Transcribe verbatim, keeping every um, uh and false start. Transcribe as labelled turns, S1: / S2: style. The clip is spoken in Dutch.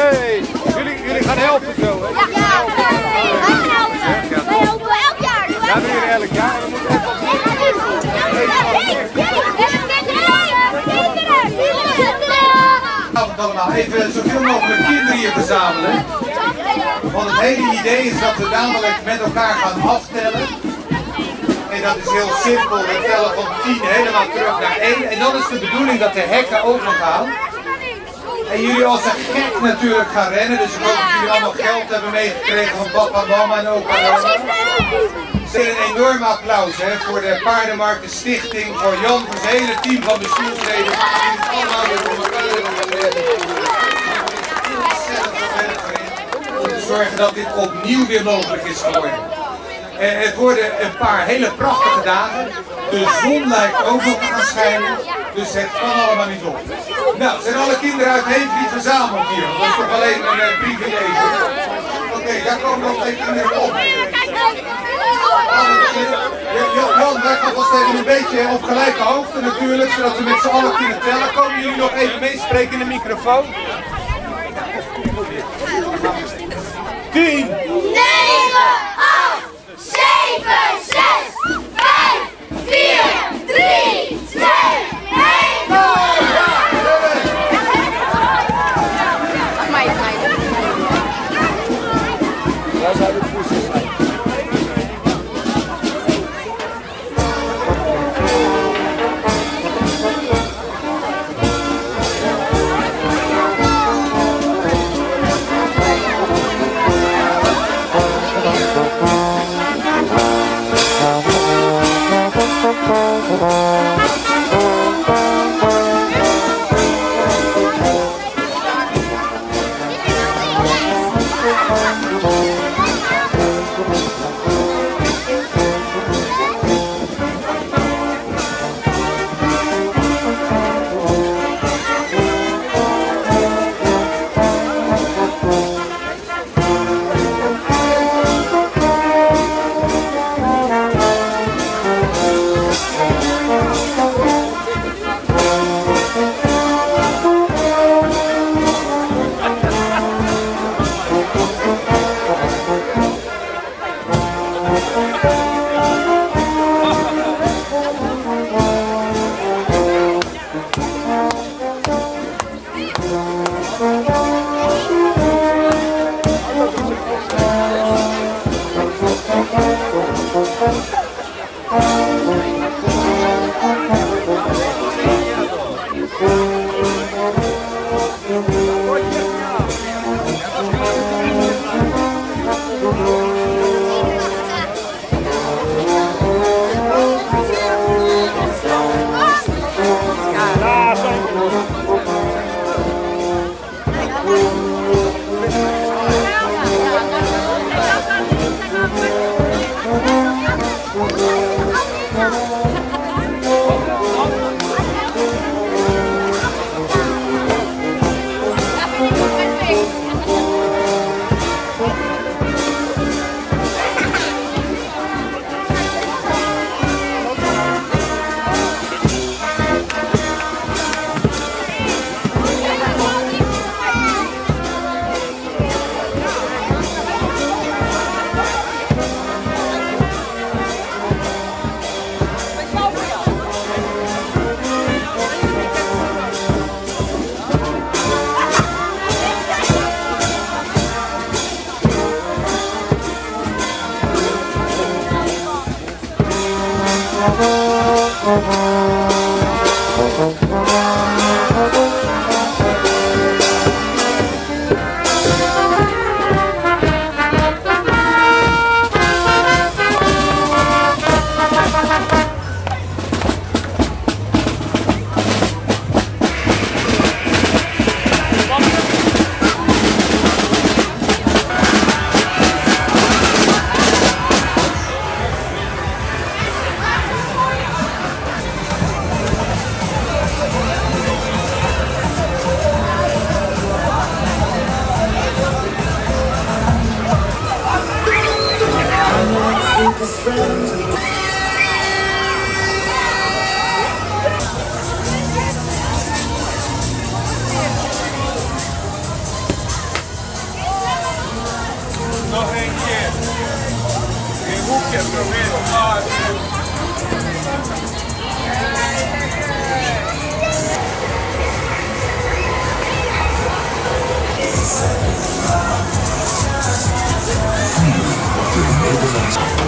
S1: Hey, jullie, jullie gaan helpen zo, hè?
S2: Ja, ja. Wij gaan helpen. Wij helpen elk jaar.
S1: Ja, doen jullie elk jaar. En dan moet even wat
S3: allemaal even zoveel mogelijk kinderen hier verzamelen. Want het hele idee is dat we dadelijk met elkaar gaan aftellen. En dat is heel simpel, we tellen van tien helemaal terug naar één. En dan is de bedoeling dat de hekken open gaan. En jullie als een gek natuurlijk gaan rennen. Dus ik hoop dat jullie allemaal geld hebben meegekregen van papa, mama en opa en oma. Een enorm applaus hè, voor de Paardenmarkt Stichting, voor Jan, voor zijn hele team van bestuursleden. Die het allemaal weer voor elkaar hebben om te zorgen dat dit opnieuw weer mogelijk is geworden. En het worden een paar hele prachtige dagen. De zon lijkt ook nog te gaan schijnen, dus het kan allemaal niet op. Nou, zijn alle kinderen uit Heveliet verzameld hier? Dat is toch alleen een uh, privilege. Oké, okay, daar komen nog twee kinderen op. Jan, wij gaan vast even een beetje op gelijke hoogte natuurlijk, zodat we met z'n allen kunnen tellen. Komen jullie nog even meespreken in de microfoon? tien,
S2: negen, acht, zeven, zes, vijf, vier, drie, twee, één.
S1: Daar zijn we precies.
S4: Nederlands.